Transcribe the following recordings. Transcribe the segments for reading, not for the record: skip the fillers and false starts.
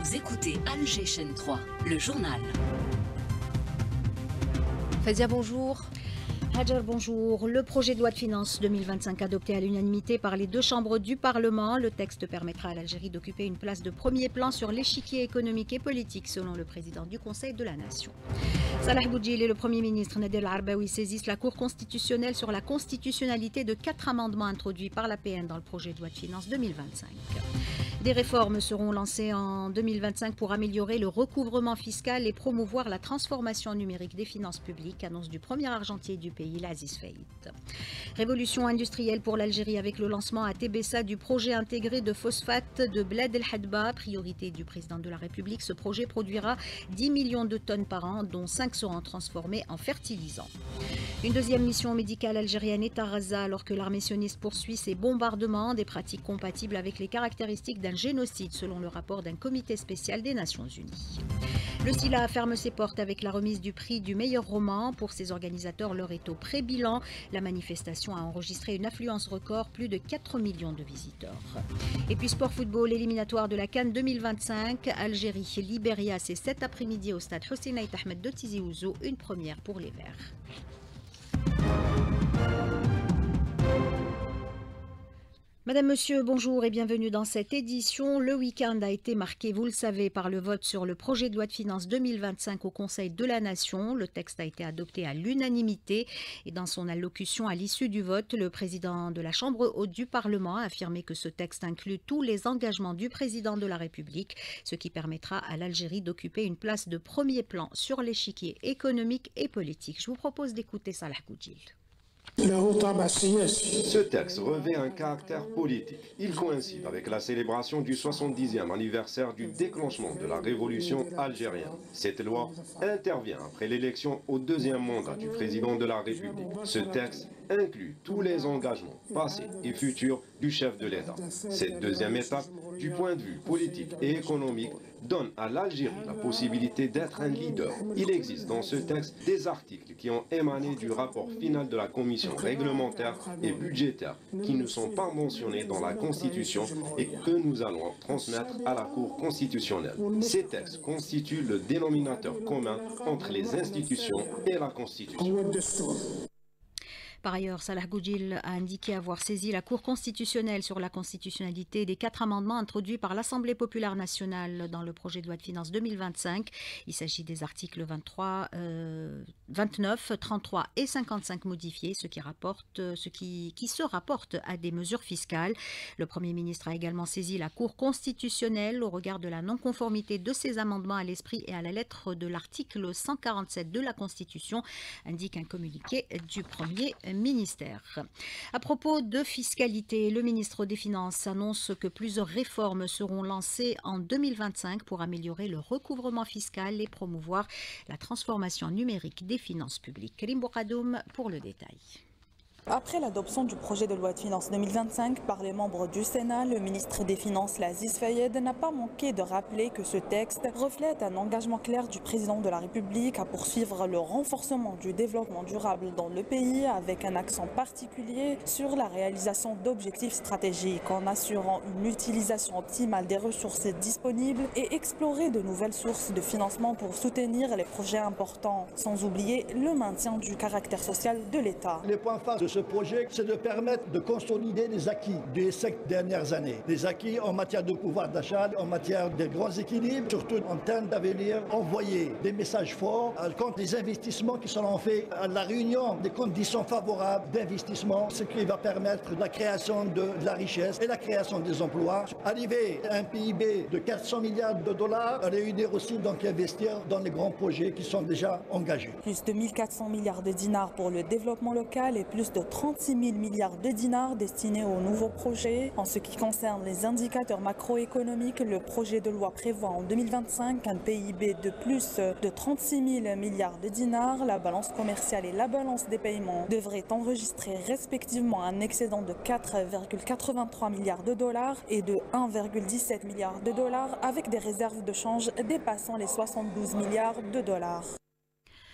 Vous écoutez Alger Chaîne 3, le journal. Fazia, bonjour. Hadjar, bonjour. Le projet de loi de finances 2025 adopté à l'unanimité par les deux chambres du Parlement. Le texte permettra à l'Algérie d'occuper une place de premier plan sur l'échiquier économique et politique, selon le président du Conseil de la Nation. Salah Boudjil et le Premier ministre Nader El-Arbaoui saisissent la Cour constitutionnelle sur la constitutionnalité de 4 amendements introduits par l'APN dans le projet de loi de finances 2025. Des réformes seront lancées en 2025 pour améliorer le recouvrement fiscal et promouvoir la transformation numérique des finances publiques, annonce du premier argentier du pays, l'Aziz Faïd. Révolution industrielle pour l'Algérie avec le lancement à Tébessa du projet intégré de phosphate de Bled El Hadba, priorité du président de la République. Ce projet produira 10 millions de tonnes par an, dont 5 seront transformées en fertilisants. Une deuxième mission médicale algérienne est à Gaza alors que l'armée sioniste poursuit ses bombardements, des pratiques compatibles avec les caractéristiques d'un génocide selon le rapport d'un comité spécial des Nations Unies. Le SILA ferme ses portes avec la remise du prix du meilleur roman. Pour ses organisateurs, l'heure est au pré-bilan. La manifestation a enregistré une affluence record, plus de 4 millions de visiteurs. Et puis sport football, éliminatoire de la CAN 2025. Algérie-Libéria, c'est cet après-midi au stade Hossein Ait Ahmed de Tizi Ouzou, une première pour les Verts. Madame, Monsieur, bonjour et bienvenue dans cette édition. Le week-end a été marqué, vous le savez, par le vote sur le projet de loi de finances 2025 au Conseil de la Nation. Le texte a été adopté à l'unanimité et dans son allocution à l'issue du vote, le président de la Chambre haute du Parlement a affirmé que ce texte inclut tous les engagements du président de la République, ce qui permettra à l'Algérie d'occuper une place de premier plan sur l'échiquier économique et politique. Je vous propose d'écouter Salah Boudjil. Ce texte revêt un caractère politique. Il coïncide avec la célébration du 70e anniversaire du déclenchement de la révolution algérienne. Cette loi intervient après l'élection au deuxième mandat du président de la République. Ce texte inclut tous les engagements passés et futurs du chef de l'État. Cette deuxième étape, du point de vue politique et économique, donne à l'Algérie la possibilité d'être un leader. Il existe dans ce texte des articles qui ont émané du rapport final de la commission réglementaire et budgétaire qui ne sont pas mentionnés dans la Constitution et que nous allons transmettre à la Cour constitutionnelle. Ces textes constituent le dénominateur commun entre les institutions et la Constitution. Par ailleurs, Salah Boudjil a indiqué avoir saisi la Cour constitutionnelle sur la constitutionnalité des 4 amendements introduits par l'Assemblée populaire nationale dans le projet de loi de finances 2025. Il s'agit des articles 23, 29, 33 et 55 modifiés, ce qui se rapporte à des mesures fiscales. Le Premier ministre a également saisi la Cour constitutionnelle au regard de la non-conformité de ces amendements à l'esprit et à la lettre de l'article 147 de la Constitution, indique un communiqué du Premier ministère. À propos de fiscalité, le ministre des Finances annonce que plusieurs réformes seront lancées en 2025 pour améliorer le recouvrement fiscal et promouvoir la transformation numérique des finances publiques. Karim Boukadoum pour le détail. Après l'adoption du projet de loi de finances 2025 par les membres du Sénat, le ministre des Finances, l'Aziz Faïd, n'a pas manqué de rappeler que ce texte reflète un engagement clair du président de la République à poursuivre le renforcement du développement durable dans le pays avec un accent particulier sur la réalisation d'objectifs stratégiques en assurant une utilisation optimale des ressources disponibles et explorer de nouvelles sources de financement pour soutenir les projets importants, sans oublier le maintien du caractère social de l'État. Les points phares de ce projet, c'est de permettre de consolider les acquis des 5 dernières années. Les acquis en matière de pouvoir d'achat, en matière de grands équilibres, surtout en termes d'avenir, envoyer des messages forts contre les investissements qui seront faits à la réunion des conditions favorables d'investissement, ce qui va permettre la création de la richesse et la création des emplois. Arriver à un PIB de 400 milliards de dollars, réunir aussi donc investir dans les grands projets qui sont déjà engagés. Plus de 1400 milliards de dinars pour le développement local et plus de 36 000 milliards de dinars destinés aux nouveaux projets. En ce qui concerne les indicateurs macroéconomiques, le projet de loi prévoit en 2025 un PIB de plus de 36 000 milliards de dinars. La balance commerciale et la balance des paiements devraient enregistrer respectivement un excédent de 4,83 milliards de dollars et de 1,17 milliard de dollars avec des réserves de change dépassant les 72 milliards de dollars.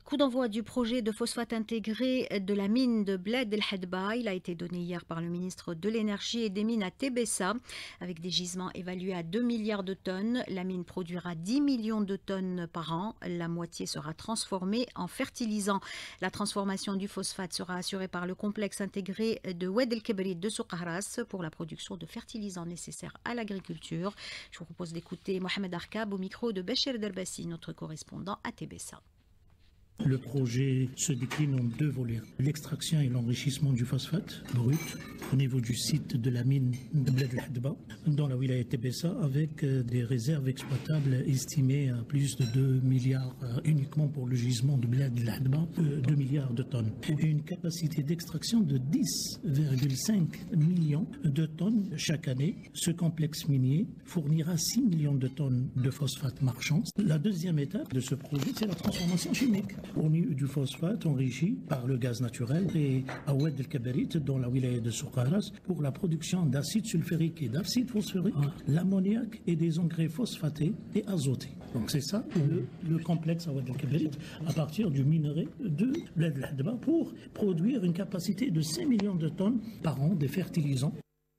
Coup d'envoi du projet de phosphate intégré de la mine de Bled El Hadba. Il a été donné hier par le ministre de l'Énergie et des Mines à Tébessa. Avec des gisements évalués à 2 milliards de tonnes, la mine produira 10 millions de tonnes par an. La moitié sera transformée en fertilisant. La transformation du phosphate sera assurée par le complexe intégré de Oued El Kebrit de Soukharas pour la production de fertilisants nécessaires à l'agriculture. Je vous propose d'écouter Mohamed Arkab au micro de Béchir Derbassi, notre correspondant à Tébessa. Le projet se décline en deux volets. L'extraction et l'enrichissement du phosphate brut au niveau du site de la mine de Bled El Hadba dans la wilaya Tébessa avec des réserves exploitables estimées à plus de 2 milliards uniquement pour le gisement de Bled El Hadba, 2 milliards de tonnes. Et une capacité d'extraction de 10,5 millions de tonnes chaque année. Ce complexe minier fournira 6 millions de tonnes de phosphate marchand. La deuxième étape de ce projet, c'est la transformation chimique. On a eu du phosphate enrichi par le gaz naturel et à Oued El Kebrit dans la wilaya de Soukharas pour la production d'acide sulfurique et d'acide phosphorique, l'ammoniac et des engrais phosphatés et azotés. Donc c'est ça le complexe à Oued El Kebrit à partir du minerai de Bled El Hadba pour produire une capacité de 5 millions de tonnes par an de fertilisants.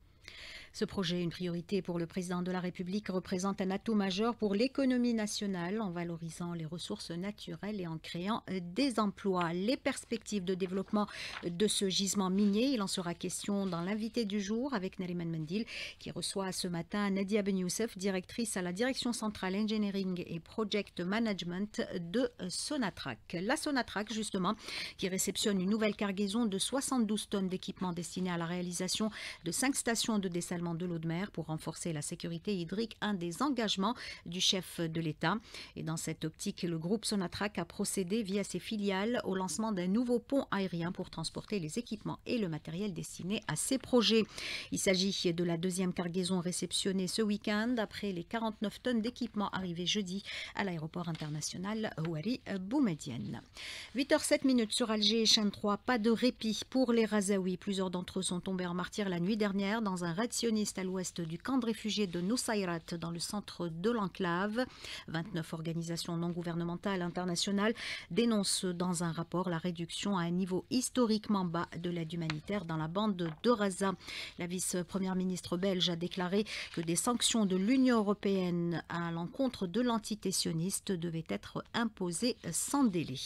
Ce projet, une priorité pour le président de la République, représente un atout majeur pour l'économie nationale en valorisant les ressources naturelles et en créant des emplois. Les perspectives de développement de ce gisement minier, il en sera question dans l'invité du jour avec Nariman Mendil qui reçoit ce matin Nadia Ben Youssef, directrice à la Direction Centrale Engineering et Project Management de Sonatrach. La Sonatrach, justement, qui réceptionne une nouvelle cargaison de 72 tonnes d'équipements destinés à la réalisation de 5 stations de dessalement de l'eau de mer pour renforcer la sécurité hydrique, un des engagements du chef de l'État. Et dans cette optique, le groupe Sonatrach a procédé via ses filiales au lancement d'un nouveau pont aérien pour transporter les équipements et le matériel destinés à ces projets. Il s'agit de la deuxième cargaison réceptionnée ce week-end après les 49 tonnes d'équipements arrivés jeudi à l'aéroport international Houari Boumedienne. 8h07 sur Alger, chaîne 3, pas de répit pour les Razaouis. Plusieurs d'entre eux sont tombés en martyrs la nuit dernière dans un raid sioniste à l'ouest du camp de réfugiés de Nusayrat dans le centre de l'enclave. 29 organisations non gouvernementales internationales dénoncent dans un rapport la réduction à un niveau historiquement bas de l'aide humanitaire dans la bande de Raza. La vice-première ministre belge a déclaré que des sanctions de l'Union européenne à l'encontre de l'entité sioniste devaient être imposées sans délai.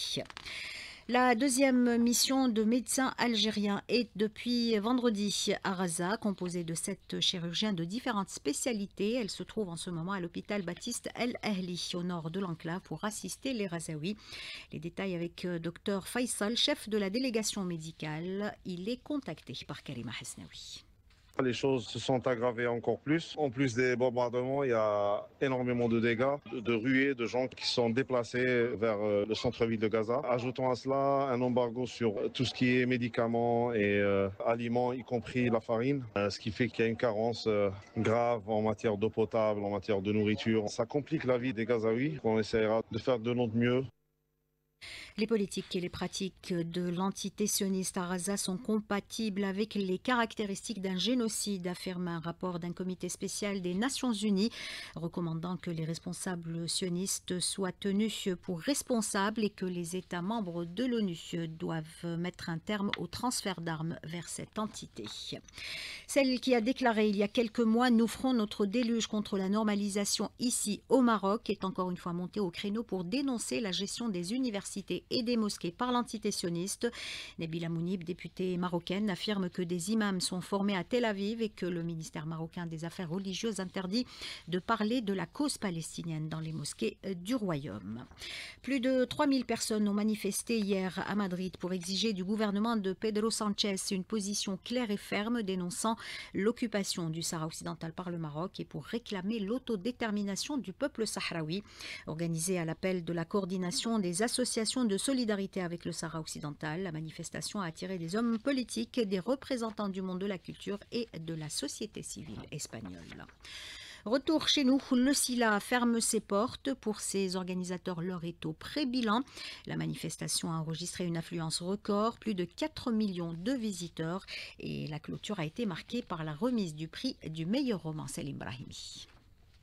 La deuxième mission de médecins algériens est depuis vendredi à Raza, composée de 7 chirurgiens de différentes spécialités. Elle se trouve en ce moment à l'hôpital Baptiste El Ahli, au nord de l'enclave, pour assister les Razaouis. Les détails avec Dr Faisal, chef de la délégation médicale. Il est contacté par Karima Hasnaoui. Les choses se sont aggravées encore plus. En plus des bombardements, il y a énormément de dégâts, de ruées, de gens qui sont déplacés vers le centre-ville de Gaza. Ajoutons à cela un embargo sur tout ce qui est médicaments et aliments, y compris la farine, ce qui fait qu'il y a une carence grave en matière d'eau potable, en matière de nourriture. Ça complique la vie des Gazaouis. On essaiera de faire de notre mieux. Les politiques et les pratiques de l'entité sioniste à Raza sont compatibles avec les caractéristiques d'un génocide, affirme un rapport d'un comité spécial des Nations Unies, recommandant que les responsables sionistes soient tenus pour responsables et que les États membres de l'ONU doivent mettre un terme au transfert d'armes vers cette entité. Celle qui a déclaré il y a quelques mois « Nous ferons notre déluge contre la normalisation ici au Maroc » est encore une fois montée au créneau pour dénoncer la gestion des universités et des mosquées par l'entité sioniste. Nabila Mounib, députée marocaine, affirme que des imams sont formés à Tel Aviv et que le ministère marocain des Affaires religieuses interdit de parler de la cause palestinienne dans les mosquées du royaume. Plus de 3000 personnes ont manifesté hier à Madrid pour exiger du gouvernement de Pedro Sánchez une position claire et ferme dénonçant l'occupation du Sahara occidental par le Maroc et pour réclamer l'autodétermination du peuple sahraoui. Organisée à l'appel de la coordination des associations de solidarité avec le Sahara occidental, la manifestation a attiré des hommes politiques, des représentants du monde de la culture et de la société civile espagnole. Retour chez nous, le SILA ferme ses portes. Pour ses organisateurs, l'heure est au pré-bilan. La manifestation a enregistré une affluence record, plus de 4 millions de visiteurs. Et la clôture a été marquée par la remise du prix du meilleur roman, Selim Brahimi.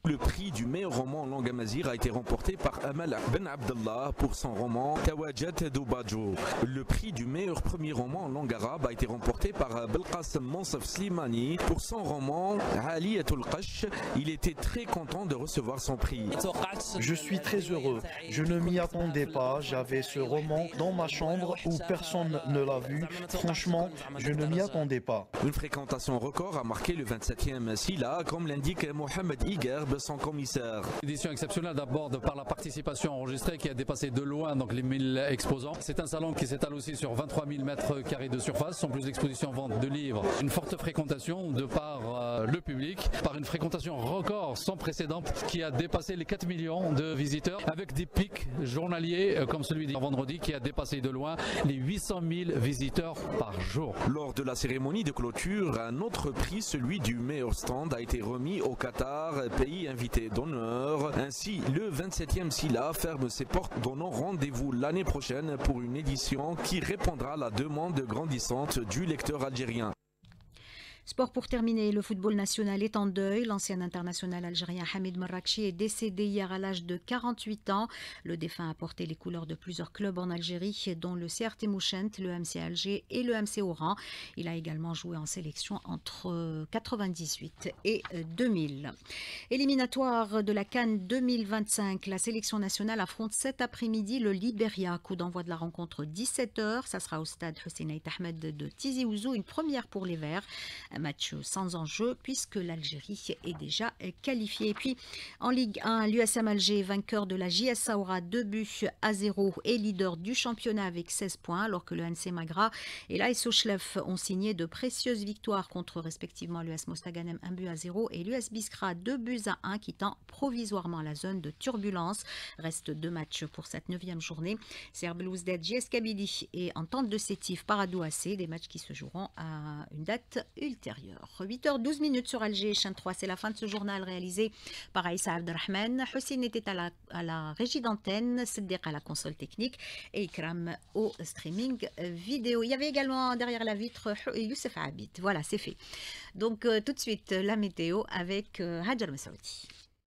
Le prix du meilleur roman en langue amazigh a été remporté par Amal Ben Abdallah pour son roman Tawajat Doubajo. Le prix du meilleur premier roman en langue arabe a été remporté par Belqasem Monsef Slimani pour son roman Aliyatul Qash. Il était très content de recevoir son prix. Je suis très heureux. Je ne m'y attendais pas. J'avais ce roman dans ma chambre où personne ne l'a vu. Franchement, je ne m'y attendais pas. Une fréquentation record a marqué le 27e Sila, comme l'indique Mohamed Igerb, son commissaire. Édition exceptionnelle d'abord par la participation enregistrée qui a dépassé de loin donc les 1000 exposants. C'est un salon qui s'étale aussi sur 23 000 mètres carrés de surface, sans plus d'expositions, vente de livres. Une forte fréquentation de par le public, par une fréquentation record sans précédent qui a dépassé les 4 millions de visiteurs, avec des pics journaliers comme celui de vendredi qui a dépassé de loin les 800 000 visiteurs par jour. Lors de la cérémonie de clôture, un autre prix, celui du meilleur stand, a été remis au Qatar, pays invité d'honneur. Ainsi, le 27e Sila ferme ses portes, donnant rendez-vous l'année prochaine pour une édition qui répondra à la demande grandissante du lecteur algérien. Sport pour terminer, le football national est en deuil. L'ancien international algérien Hamid Marrakchi est décédé hier à l'âge de 48 ans. Le défunt a porté les couleurs de plusieurs clubs en Algérie, dont le CRT Mouchent, le MC Alger et le MC Oran. Il a également joué en sélection entre 98 et 2000. Éliminatoire de la CAN 2025, la sélection nationale affronte cet après-midi le Libéria. Coup d'envoi de la rencontre 17h. Ça sera au stade Hussein Ait Ahmed de Tizi Ouzou, une première pour les Verts. Un match sans enjeu puisque l'Algérie est déjà qualifiée. Et puis en Ligue 1, l'USM Alger, vainqueur de la JS Saoura 2-0 et leader du championnat avec 16 points, alors que le NC Magra et l'AS Ochlef ont signé de précieuses victoires contre respectivement l'US Mostaganem 1-0 et l'US Biskra 2-1, quittant provisoirement la zone de turbulence. Reste 2 matchs pour cette 9e journée. Serbe Louzdet, JS Kabylie et Entente de Sétif Paradou AC, des matchs qui se joueront à une date ultérieure. 8h12 sur Alger, chaîne 3, c'est la fin de ce journal réalisé par Aïssa Abdelrahman. Hussein était à la régie d'antenne, Siddiq à la console technique et Ikram au streaming vidéo. Il y avait également derrière la vitre Youssef Abid. Voilà, c'est fait. Donc tout de suite la météo avec Hajar Messaoudi.